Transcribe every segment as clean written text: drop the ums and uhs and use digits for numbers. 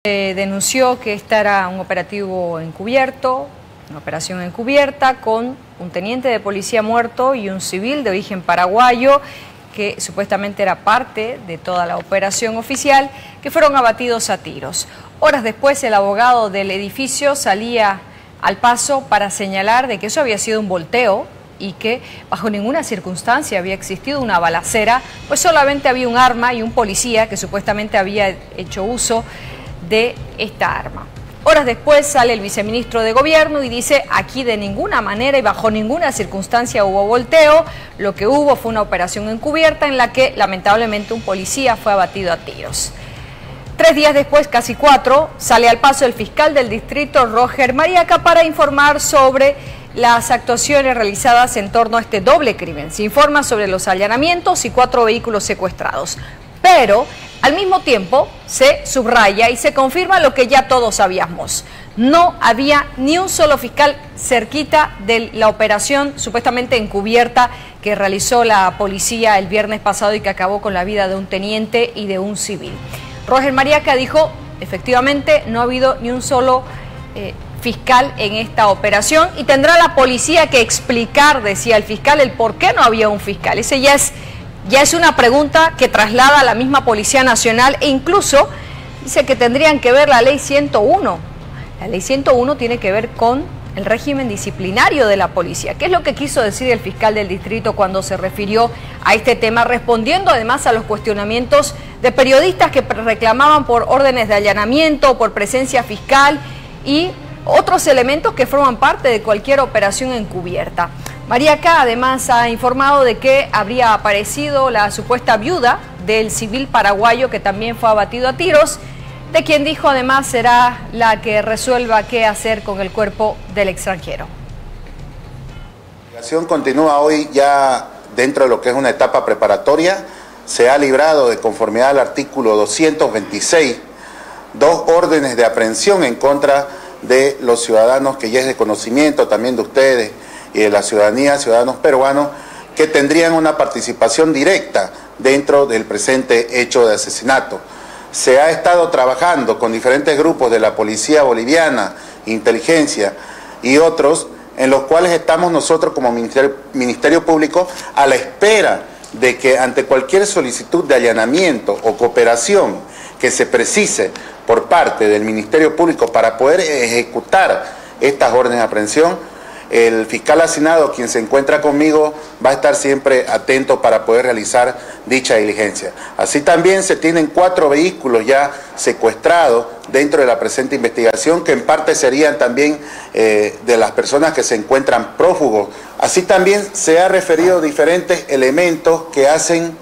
Se denunció que esta era un operativo encubierto, una operación encubierta con un teniente de policía muerto y un civil de origen paraguayo que supuestamente era parte de toda la operación oficial, que fueron abatidos a tiros. Horas después el abogado del edificio salía al paso para señalar de que eso había sido un volteo y que bajo ninguna circunstancia había existido una balacera, pues solamente había un arma y un policía que supuestamente había hecho uso de esta arma. Horas después sale el viceministro de Gobierno y dice: aquí de ninguna manera y bajo ninguna circunstancia hubo volteo, lo que hubo fue una operación encubierta en la que lamentablemente un policía fue abatido a tiros. 3 días después, casi 4, sale al paso el fiscal del distrito, Roger Mariaca, para informar sobre las actuaciones realizadas en torno a este doble crimen. Se informa sobre los allanamientos y 4 vehículos secuestrados, pero al mismo tiempo se subraya y se confirma lo que ya todos sabíamos: no había ni un solo fiscal cerquita de la operación supuestamente encubierta que realizó la policía el viernes pasado y que acabó con la vida de un teniente y de un civil. Roger Mariaca dijo: efectivamente no ha habido ni un solo fiscal en esta operación y tendrá la policía que explicar, decía el fiscal, el por qué no había un fiscal. Ese ya es una pregunta que traslada a la misma Policía Nacional, e incluso dice que tendrían que ver la ley 101. La ley 101 tiene que ver con el régimen disciplinario de la policía. ¿Qué es lo que quiso decir el fiscal del distrito cuando se refirió a este tema, respondiendo además a los cuestionamientos de periodistas que reclamaban por órdenes de allanamiento, por presencia fiscal y otros elementos que forman parte de cualquier operación encubierta? Mariaca además ha informado de que habría aparecido la supuesta viuda del civil paraguayo que también fue abatido a tiros, de quien dijo además será la que resuelva qué hacer con el cuerpo del extranjero. La investigación continúa hoy ya dentro de lo que es una etapa preparatoria. Se ha librado, de conformidad al artículo 226, 2 órdenes de aprehensión en contra de los ciudadanos, que ya es de conocimiento también de ustedes y de la ciudadanía, ciudadanos peruanos, que tendrían una participación directa dentro del presente hecho de asesinato. Se ha estado trabajando con diferentes grupos de la policía boliviana, inteligencia y otros, en los cuales estamos nosotros como Ministerio Público a la espera de que ante cualquier solicitud de allanamiento o cooperación que se precise por parte del Ministerio Público para poder ejecutar estas órdenes de aprehensión, el fiscal asignado, quien se encuentra conmigo, va a estar siempre atento para poder realizar dicha diligencia. Así también se tienen 4 vehículos ya secuestrados dentro de la presente investigación, que en parte serían también de las personas que se encuentran prófugos. Así también se ha referido diferentes elementos que hacen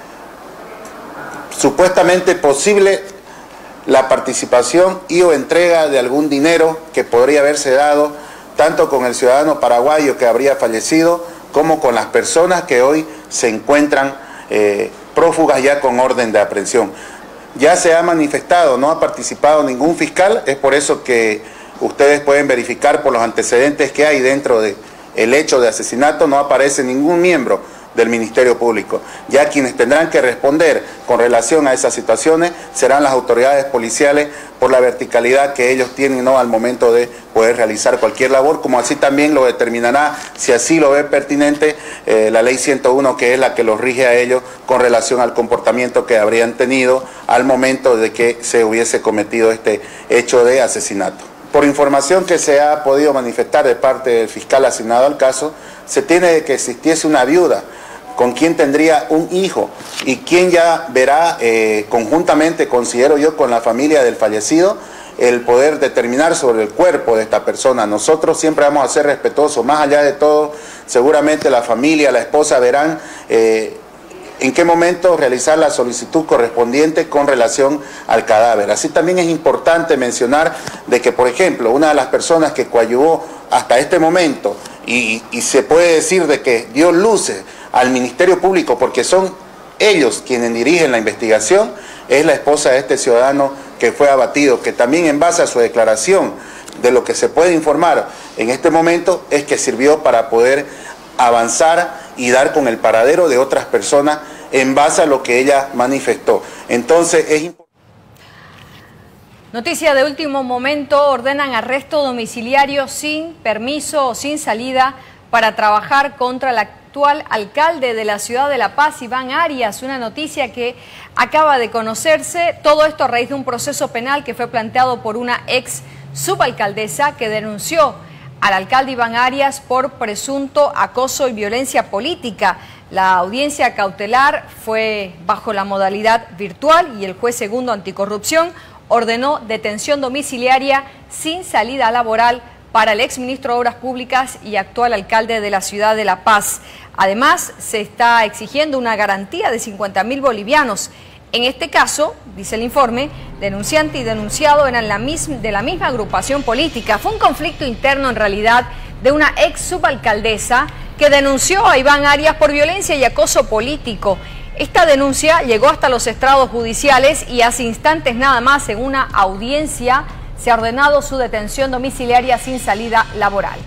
supuestamente posible la participación y o entrega de algún dinero que podría haberse dado tanto con el ciudadano paraguayo que habría fallecido, como con las personas que hoy se encuentran prófugas ya con orden de aprehensión. Ya se ha manifestado, no ha participado ningún fiscal, es por eso que ustedes pueden verificar por los antecedentes que hay dentro del hecho de asesinato, no aparece ningún miembro del Ministerio Público. Ya quienes tendrán que responder con relación a esas situaciones serán las autoridades policiales, por la verticalidad que ellos tienen, ¿no?, al momento de poder realizar cualquier labor, como así también lo determinará, si así lo ve pertinente, la ley 101, que es la que los rige a ellos con relación al comportamiento que habrían tenido al momento de que se hubiese cometido este hecho de asesinato. Por información que se ha podido manifestar de parte del fiscal asignado al caso, se tiene que existiese una viuda con quien tendría un hijo y quien ya verá conjuntamente, considero yo, con la familia del fallecido, el poder determinar sobre el cuerpo de esta persona. Nosotros siempre vamos a ser respetuosos, más allá de todo, seguramente la familia, la esposa verán en qué momento realizar la solicitud correspondiente con relación al cadáver. Así también es importante mencionar de que, por ejemplo, una de las personas que coadyuvó hasta este momento y se puede decir de que dio luces al Ministerio Público, porque son ellos quienes dirigen la investigación, es la esposa de este ciudadano que fue abatido, que también en base a su declaración, de lo que se puede informar en este momento, es que sirvió para poder avanzar y dar con el paradero de otras personas en base a lo que ella manifestó. Entonces es importante. Noticia de último momento, ordenan arresto domiciliario sin permiso o sin salida para trabajar contra el actual alcalde de la ciudad de La Paz, Iván Arias. Una noticia que acaba de conocerse, todo esto a raíz de un proceso penal que fue planteado por una ex subalcaldesa que denunció al alcalde Iván Arias por presunto acoso y violencia política. La audiencia cautelar fue bajo la modalidad virtual y el juez segundo anticorrupción ordenó detención domiciliaria sin salida laboral para el exministro de Obras Públicas y actual alcalde de la ciudad de La Paz. Además, se está exigiendo una garantía de 50.000 bolivianos. En este caso, dice el informe, denunciante y denunciado eran de la misma agrupación política. Fue un conflicto interno en realidad de una ex subalcaldesa que denunció a Iván Arias por violencia y acoso político. Esta denuncia llegó hasta los estrados judiciales y hace instantes nada más en una audiencia se ha ordenado su detención domiciliaria sin salida laboral.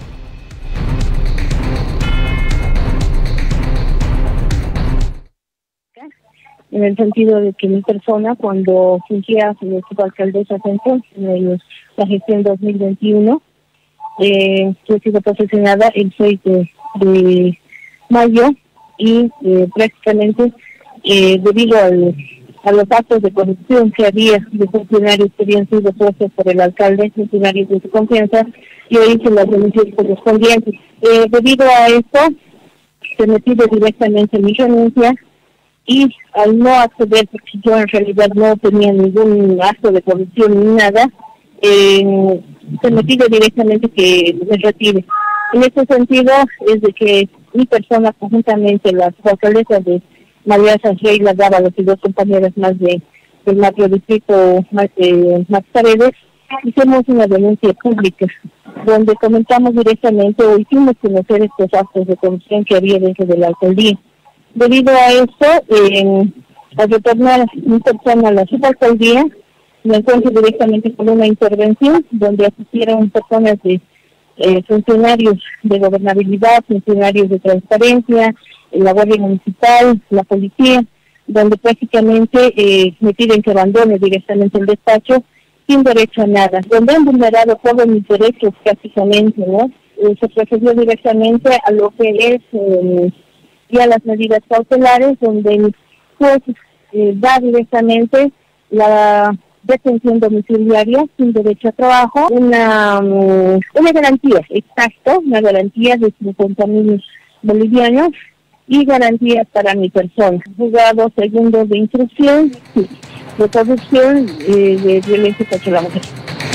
En el sentido de que mi persona, cuando fungía como subalcaldesa en la gestión 2021, he sido posesionada el 6 de mayo y prácticamente debido a los actos de corrupción que había de funcionarios que habían sido puestos por el alcalde, funcionarios de su confianza, yo hice las denuncias correspondientes. Debido a esto, se me pide directamente mi renuncia y al no acceder, porque yo en realidad no tenía ningún acto de corrupción ni nada, se me pide directamente que me retire. En este sentido es de que mi persona, conjuntamente la alcaldesa de María Sanjay, la Dávalos y dos compañeras más del macrodistrito Max Paredes, hicimos una denuncia pública donde comentamos directamente o hicimos conocer estos actos de corrupción que había dentro de la alcaldía. Debido a esto, al retornar mi persona a la subalcaldía, me encuentro directamente con una intervención donde asistieron personas de funcionarios de gobernabilidad, funcionarios de transparencia, la Guardia Municipal, la policía, donde prácticamente me piden que abandone directamente el despacho sin derecho a nada, donde han vulnerado todos mis derechos prácticamente, ¿no? Se procedió directamente a lo que es ya las medidas cautelares, donde el juez da directamente la detención domiciliaria sin derecho a trabajo, una garantía, exacto, una garantía de 50.000 bolivianos y garantías para mi persona. Juzgado segundo de instrucción, de corrupción, de violencia contra la mujer.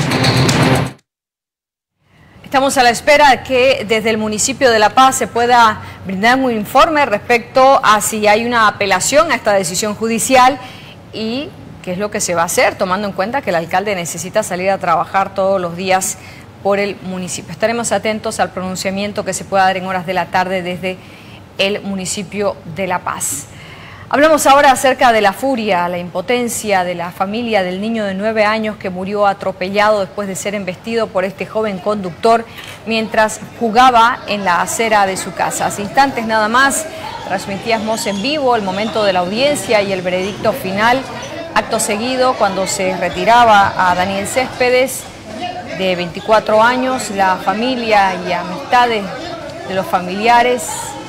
Estamos a la espera que desde el municipio de La Paz se pueda brindar un informe respecto a si hay una apelación a esta decisión judicial y qué es lo que se va a hacer, tomando en cuenta que el alcalde necesita salir a trabajar todos los días por el municipio. Estaremos atentos al pronunciamiento que se pueda dar en horas de la tarde desde el municipio de La Paz. Hablamos ahora acerca de la furia, la impotencia de la familia del niño de 9 años que murió atropellado después de ser embestido por este joven conductor mientras jugaba en la acera de su casa. Hace instantes nada más transmitíamos en vivo el momento de la audiencia y el veredicto final. Acto seguido, cuando se retiraba a Daniel Céspedes, de 24 años, la familia y amistades de los familiares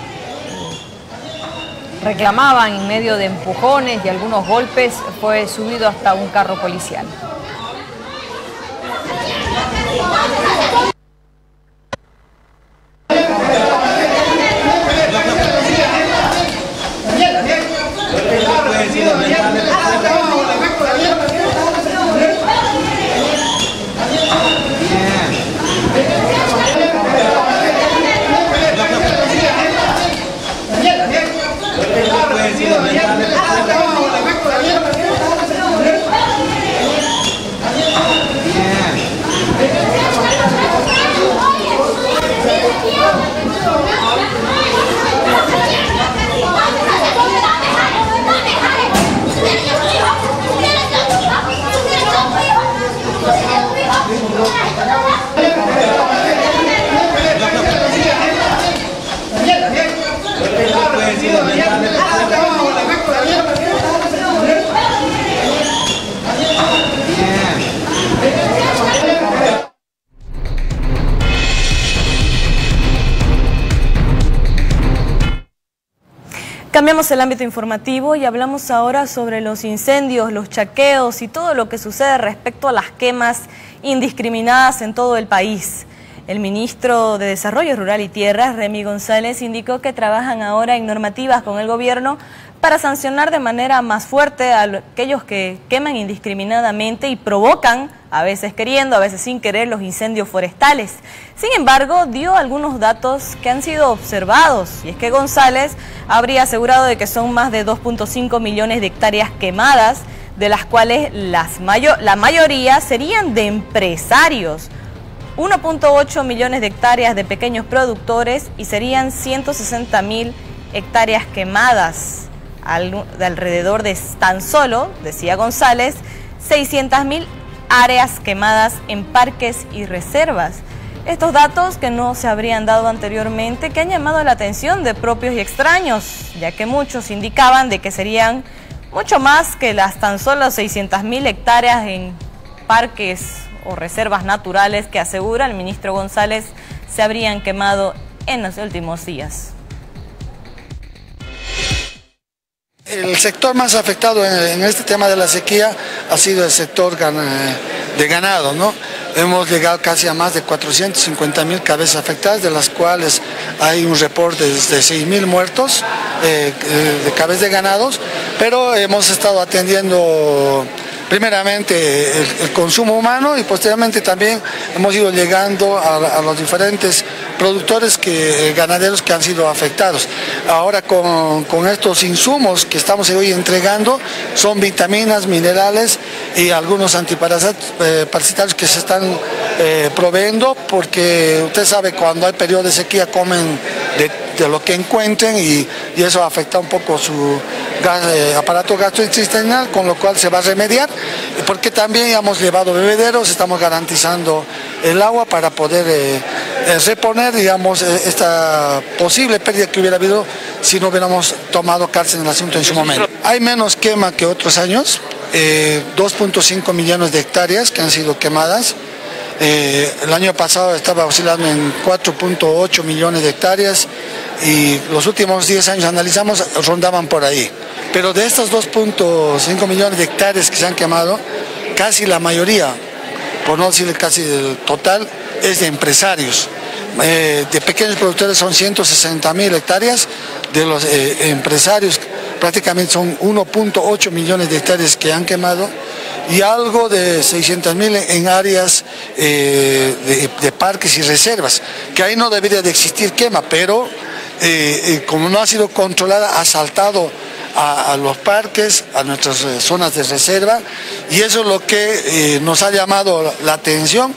reclamaban en medio de empujones y algunos golpes, fue subido hasta un carro policial. Cambiamos el ámbito informativo y hablamos ahora sobre los incendios, los chaqueos y todo lo que sucede respecto a las quemas indiscriminadas en todo el país. El ministro de Desarrollo Rural y Tierras, Remy González, indicó que trabajan ahora en normativas con el gobierno para sancionar de manera más fuerte a aquellos que queman indiscriminadamente y provocan, a veces queriendo, a veces sin querer, los incendios forestales. Sin embargo, dio algunos datos que han sido observados, y es que González habría asegurado de que son más de 2.5 millones de hectáreas quemadas, de las cuales la mayoría serían de empresarios, 1.8 millones de hectáreas de pequeños productores y serían 160.000 hectáreas quemadas. De alrededor de tan solo, decía González, 600.000 áreas quemadas en parques y reservas. Estos datos que no se habrían dado anteriormente, que han llamado la atención de propios y extraños, ya que muchos indicaban de que serían mucho más que las tan solo 600.000 hectáreas en parques o reservas naturales que asegura el ministro González se habrían quemado en los últimos días. El sector más afectado en este tema de la sequía ha sido el sector de ganado, ¿no? Hemos llegado casi a más de 450.000 cabezas afectadas, de las cuales hay un reporte de 6.000 muertos de cabezas de ganados, pero hemos estado atendiendo primeramente el consumo humano y posteriormente también hemos ido llegando a los diferentes productores ganaderos que han sido afectados. Ahora con estos insumos que estamos hoy entregando son vitaminas, minerales y algunos antiparasitarios que se están proveyendo, porque usted sabe, cuando hay periodo de sequía comen de lo que encuentren y eso afecta un poco su aparato gastrointestinal, con lo cual se va a remediar, porque también hemos llevado bebederos, estamos garantizando el agua para poder reponer, digamos, esta posible pérdida que hubiera habido si no hubiéramos tomado cartas en el asunto en su momento. Hay menos quema que otros años, 2.5 millones de hectáreas que han sido quemadas. El año pasado estaba oscilando en 4.8 millones de hectáreas y los últimos 10 años analizamos, rondaban por ahí. Pero de estas 2.5 millones de hectáreas que se han quemado, casi la mayoría, por no decir casi el total, es de empresarios. De pequeños productores son 160.000 hectáreas, de los empresarios prácticamente son 1.8 millones de hectáreas que han quemado y algo de 600.000 en áreas de parques y reservas, que ahí no debería de existir quema, pero como no ha sido controlada, ha saltado a los parques, a nuestras zonas de reserva, y eso es lo que nos ha llamado la atención.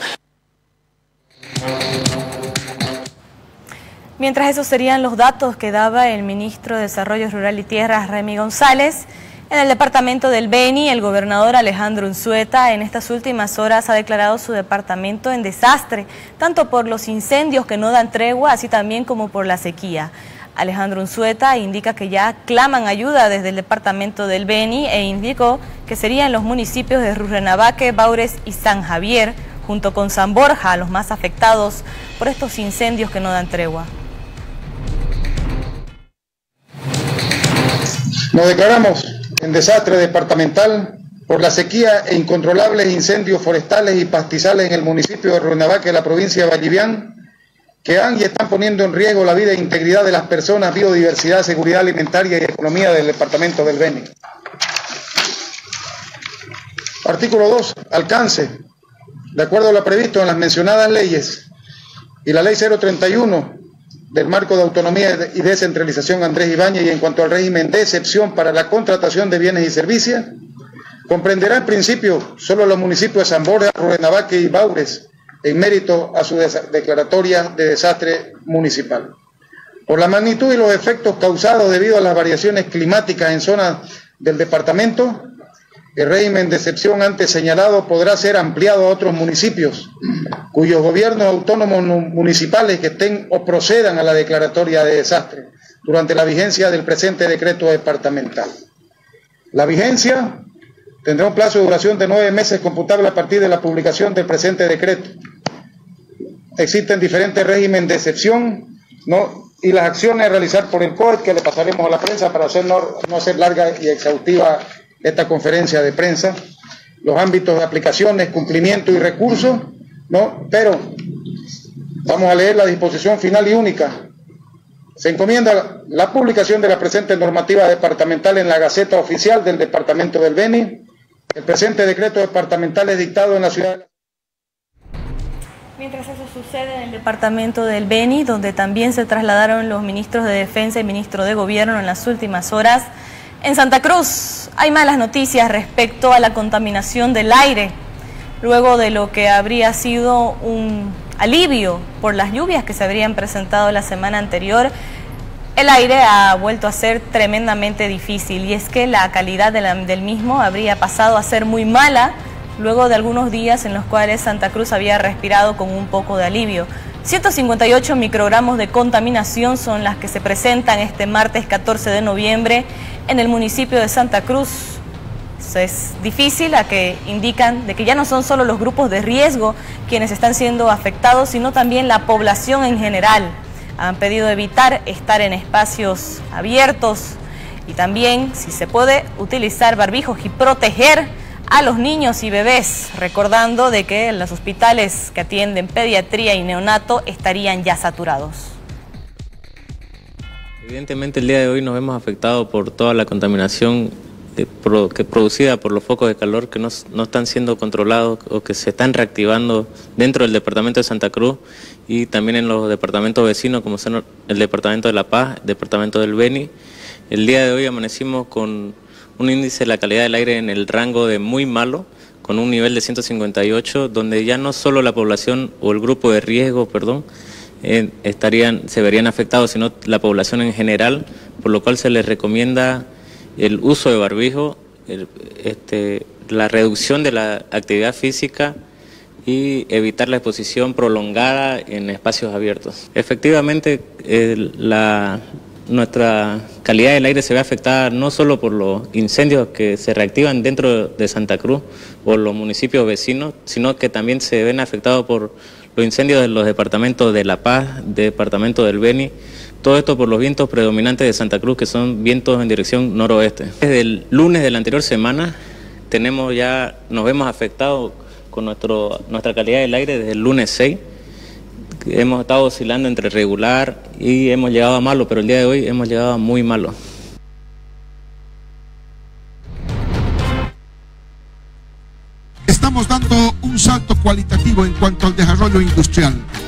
Mientras esos serían los datos que daba el ministro de Desarrollo Rural y Tierras, Remy González, en el departamento del Beni, el gobernador Alejandro Unzueta en estas últimas horas ha declarado su departamento en desastre, tanto por los incendios que no dan tregua, así también como por la sequía. Alejandro Unzueta indica que ya claman ayuda desde el departamento del Beni e indicó que serían los municipios de Rurrenabaque, Baures y San Javier, junto con San Borja, los más afectados por estos incendios que no dan tregua. Nos declaramos en desastre departamental por la sequía e incontrolables incendios forestales y pastizales en el municipio de Rurrenabaque de la provincia de Vallivián, que han y están poniendo en riesgo la vida e integridad de las personas, biodiversidad, seguridad alimentaria y economía del departamento del Beni. Artículo 2. Alcance. De acuerdo a lo previsto en las mencionadas leyes y la ley 031 del marco de autonomía y descentralización Andrés Ibáñez, y en cuanto al régimen de excepción para la contratación de bienes y servicios, comprenderá en principio solo los municipios de San Borja, Rurrenabaque y Baures, en mérito a su declaratoria de desastre municipal. Por la magnitud y los efectos causados debido a las variaciones climáticas en zonas del departamento, el régimen de excepción antes señalado podrá ser ampliado a otros municipios cuyos gobiernos autónomos municipales que estén o procedan a la declaratoria de desastre durante la vigencia del presente decreto departamental. La vigencia tendrá un plazo de duración de 9 meses computable a partir de la publicación del presente decreto. Existen diferentes regímenes de excepción, ¿no? y las acciones a realizar por el COET, que le pasaremos a la prensa para no hacer larga y exhaustiva esta conferencia de prensa, los ámbitos de aplicaciones, cumplimiento y recursos, ¿no? Pero vamos a leer la disposición final y única. Se encomienda la publicación de la presente normativa departamental en la Gaceta Oficial del Departamento del Beni. El presente decreto departamental es dictado en la ciudad de... Mientras eso sucede en el departamento del Beni, donde también se trasladaron los ministros de Defensa y ministro de Gobierno en las últimas horas, en Santa Cruz hay malas noticias respecto a la contaminación del aire, luego de lo que habría sido un alivio por las lluvias que se habrían presentado la semana anterior. El aire ha vuelto a ser tremendamente difícil, y es que la calidad del mismo habría pasado a ser muy mala luego de algunos días en los cuales Santa Cruz había respirado con un poco de alivio. 158 microgramos de contaminación son las que se presentan este martes 14 de noviembre en el municipio de Santa Cruz. Es difícil, a que indican de que ya no son solo los grupos de riesgo quienes están siendo afectados, sino también la población en general. Han pedido evitar estar en espacios abiertos y también, si se puede, utilizar barbijos y proteger a los niños y bebés, recordando de que los hospitales que atienden pediatría y neonato estarían ya saturados. Evidentemente el día de hoy nos vemos afectados por toda la contaminación producida por los focos de calor que no están siendo controlados o que se están reactivando dentro del departamento de Santa Cruz y también en los departamentos vecinos, como son el departamento de La Paz, el departamento del Beni. El día de hoy amanecimos con un índice de la calidad del aire en el rango de muy malo, con un nivel de 158, donde ya no solo la población o el grupo de riesgo, se verían afectados, sino la población en general, por lo cual se les recomienda el uso de barbijo, la reducción de la actividad física y evitar la exposición prolongada en espacios abiertos. Efectivamente, nuestra calidad del aire se ve afectada no solo por los incendios que se reactivan dentro de Santa Cruz o los municipios vecinos, sino que también se ven afectados por los incendios de los departamentos de La Paz, departamento del Beni. Todo esto por los vientos predominantes de Santa Cruz, que son vientos en dirección noroeste. Desde el lunes de la anterior semana nos vemos afectados con nuestra calidad del aire desde el lunes 6. Hemos estado oscilando entre regular y hemos llegado a malo, pero el día de hoy hemos llegado a muy malo. Estamos dando un salto cualitativo en cuanto al desarrollo industrial.